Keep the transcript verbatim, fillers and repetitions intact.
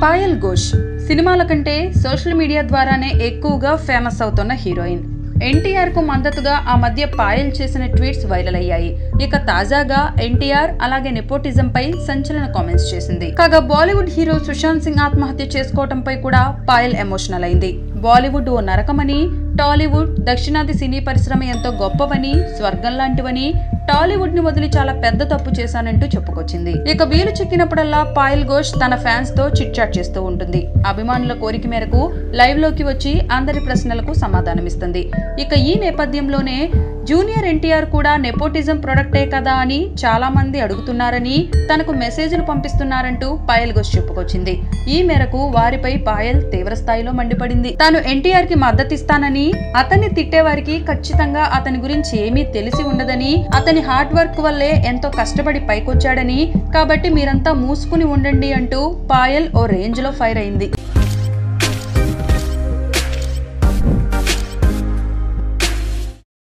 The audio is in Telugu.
పాయల్ ఘోష్ సినిమాల కంటే సోషల్ మీడియా ద్వారానే ఎక్కువగా ఫేమస్ అవుతున్న హీరోయిన్. ఎన్టీఆర్ కు మద్దతుగా ఆ మధ్య పాయల్ చేసిన ట్వీట్స్ వైరల్ అయ్యాయి. ఇక తాజాగా ఎన్టీఆర్ అలాగే నెపోటిజం పై సంచలన కామెంట్స్ చేసింది. కాగా బాలీవుడ్ హీరో సుశాంత్ సింగ్ ఆత్మహత్య చేసుకోవడంపై కూడా పాయల్ ఎమోషనల్ అయింది. బాలీవుడ్ ఓ నరకమని, టాలీవుడ్ దక్షిణాది సినీ పరిశ్రమ ఎంతో గొప్పవని, స్వర్గం లాంటివని, టాలీవుడ్ ని వదిలి చాలా పెద్ద తప్పు చేశానంటూ చెప్పుకొచ్చింది. ఇక వీలు చిక్కినప్పుడల్లా పాయల్ ఘోష్ తన ఫ్యాన్స్ తో చిట్ చాట్ చేస్తూ ఉంటుంది. అభిమానుల కోరిక మేరకు లైవ్ లోకి వచ్చి అందరి ప్రశ్నలకు సమాధానమిస్తుంది. ఇక ఈ నేపథ్యంలోనే జూనియర్ ఎన్టీఆర్ కూడా నెపోటిజం ప్రొడక్టే కదా అని చాలా మంది అడుగుతున్నారని, తనకు మెసేజ్లు పంపిస్తున్నారంటూ పాయల్ ఘోష్ చెప్పుకొచ్చింది. ఈ మేరకు వారిపై పాయల్ తీవ్ర స్థాయిలో మండిపడింది. తాను ఎన్టీఆర్ కి మద్దతిస్తానని, అతన్ని తిట్టేవారికి ఖచ్చితంగా అతని గురించి ఏమీ తెలిసి ఉండదని, అతని హార్డ్ వర్క్ వల్లే ఎంతో కష్టపడి పైకొచ్చాడని, కాబట్టి మీరంతా మూసుకుని ఉండండి అంటూ పాయల్ ఓ రేంజ్ లో ఫైర్ అయింది.